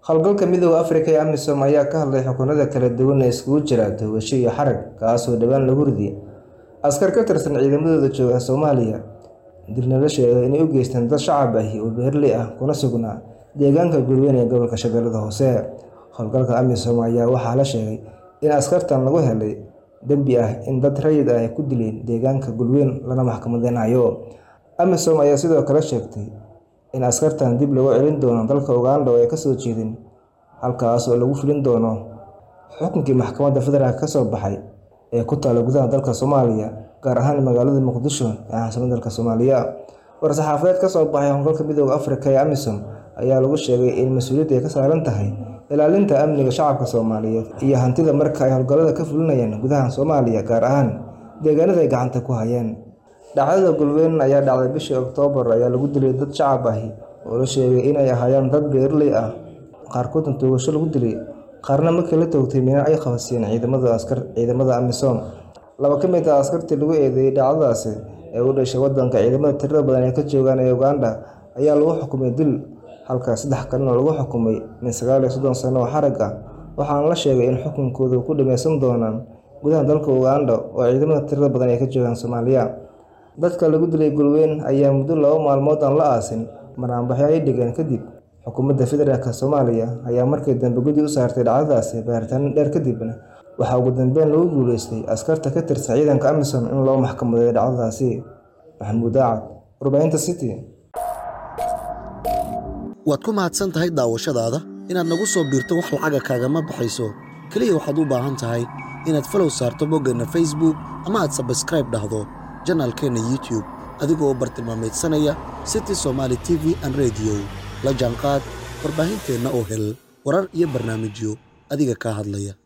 Hawlgalka Midowga Afrika ee AMISOM ayaa ka hadlay xukuunada kala duwan ee isugu jira toogasho iyo xarag kaasoo dhawaan lagu ridiyay askar ka tirsan ciidamadooda jooga Soomaaliya. Dilna la sheegay inay u geysteen dad shacab ah oo beeraley ah kuna sugnaa deegaanka Galweyn ee gobolka Shabeellaha Hoose. Hawlgalka AMISOM ayaa waxaa la sheegay in askartan lagu helay dambi ah in dad rayid ah ay ku dileen deegaanka Galweyn lana maxkamadeynayo. AMISOM ayaa sidoo kale sheegtay in askartan dib loogu celin doono dalka Uganda oo ay ka soo jeedeen halkaas oo lagu fulin doono xukunkii maxkamadda federaalka ka soo baxay ee ku taal gudaha dalka Soomaaliya gaar ahaan magaalada Muqdisho ee caasimadda dalka Soomaaliya. War-saxaafadeed ka soo baxay Hawlgalka Midowga Afrika ee AMISOM ayaa lagu sheegay in mas'uuliyadda ay ka saaran tahay ilaalinta amniga shacabka Soomaaliyeed iyo hantida marka ay hawlgallada ka fulinayaan gudaha Soomaaliya gaar ahaan deegaanada ay gacanta ku hayaan. Dhacdada Galweyn ayaa dhacday bishii Oktoobar ayaa lagu dilay dad shacab ah oo la sheegay inay ahaayeen dad beeraley ah, qaarkoodna toogasho lagu dilay, qaarna markii la toogtay meena ay qabsadeen ciidamada AMISOM. Laba ka mid ah askartii lagu eedeeyay dhacdadaasi ee u dhashay wadanka ciidamada tirada badan ee ka joogaan ee Uganda ayaa lagu xukumay dil, halka 3 kalena lagu xukumay min 39 sano oo xarag ah, waxaana la sheegay in xukunkoodu ku dhameysan doonaan gudaha dalka Uganda oo ciidamada tirada badan ee ka joogaan Soomaaliya. Dadka lagu dilay Galweyn ayaa muddo 2 maalmood aan la aasin marxambaxyo ay dhigeen kadib. Xukuumadda federaalka Soomaaliya ayaa markii dambe gudi u saartay dhacdadaasi baaritaan dheer kadibna waxaa ugu dambeyn lagu guuleystay askarta ka tirsan ciidanka AMISOM in loo maxkamadeeyo dhacdadaasi. Maxamuud Daacad, Warbaahinta City. waad ku mahadsan tahay daawashadaada. inaad nagu soo biirto wax lacaga kaagama baxayso. kaliya waxaad u baahan tahay inaad follow saarto boggeenna Facebook ama aad subscribe dhahdo janaalkeena YouTube adigoo bartilmaameedsanaya City Somali TV and Radio. La jaanqaad warbaahinteena oo hel warar iyo barnaamijyo adiga ka hadlaya.